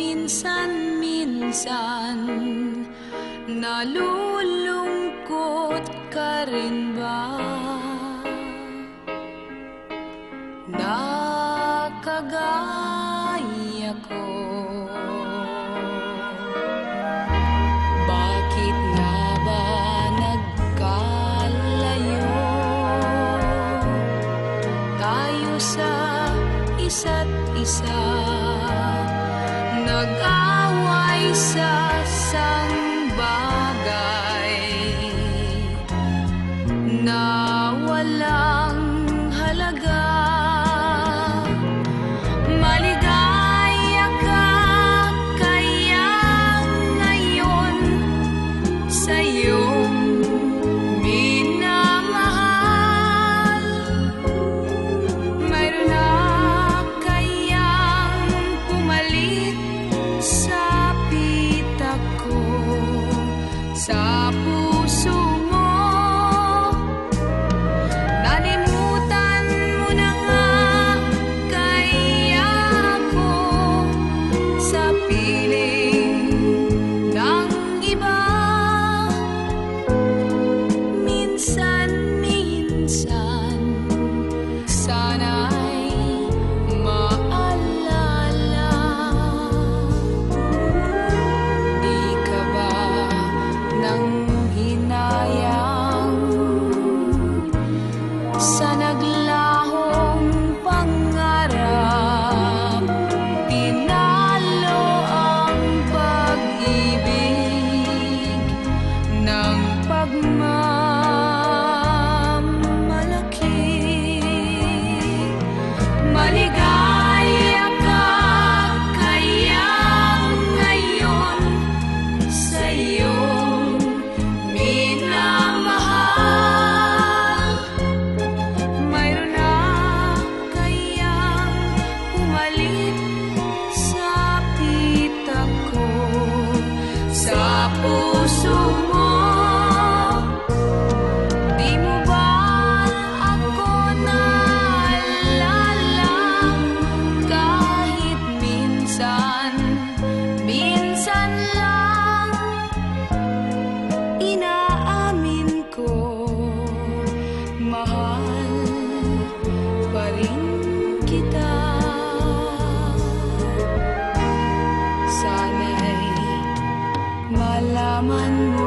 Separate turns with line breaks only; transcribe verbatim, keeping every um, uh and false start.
minsan-minsan nalulungkot ka rin ba? Nakagaya ko. Bakit nga ba nagkalayo tayo sa isa't isa? Nag-away sa sangbagay na walang halaga. Maligaya ka kaya ngayon sa iyong minamahal. Mayroon na kayang pumalit sa pitak ko, sa puso mo. Nalimutan mo na nga kaya ako sa piling ng iba. Minsan-minsan sana'y maalala. Di ka ba nang hinayang sa naglahong pangarap? Tinalo ang pag-ibig ng pagmamalaki. Maligaya ka kaya ngayon sa iyong minamahal. Mayroon na kayang pumalit sa pitak ko, sa puso mo. Di mo ba ako naalala kahit minsan, minsan lang? Inaamin ko, mahal pa rin kita. Sana'y malaman mo